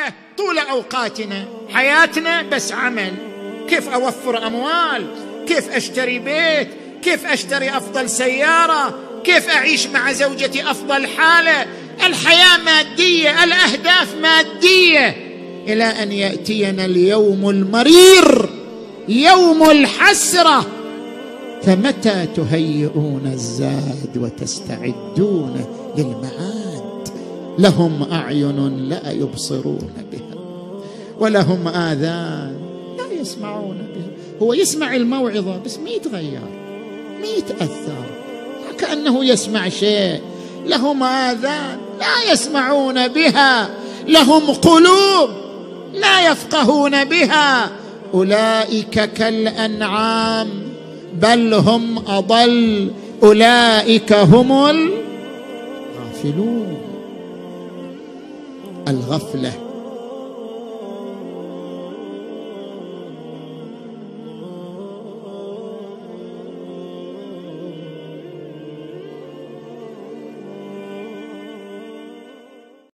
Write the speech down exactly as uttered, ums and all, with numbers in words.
عمله طول أوقاتنا. حياتنا بس عمل. كيف أوفر أموال، كيف أشتري بيت، كيف أشتري أفضل سيارة، كيف أعيش مع زوجتي أفضل حالة. الحياة مادية، الأهداف مادية، إلى أن يأتينا اليوم المرير، يوم الحسرة. فمتى تهيئون الزاد وتستعدون للمعاد؟ لهم أعين لا يبصرون بها، ولهم آذان لا يسمعون بها. هو يسمع الموعظة بس ما يتغير، ما يتأثر، كأنه يسمع شيء. لهم آذان لا يسمعون بها، لهم قلوب لا يفقهون بها. أولئك كالأنعام بل هم أضل، أولئك هم الغافلون. الغفلة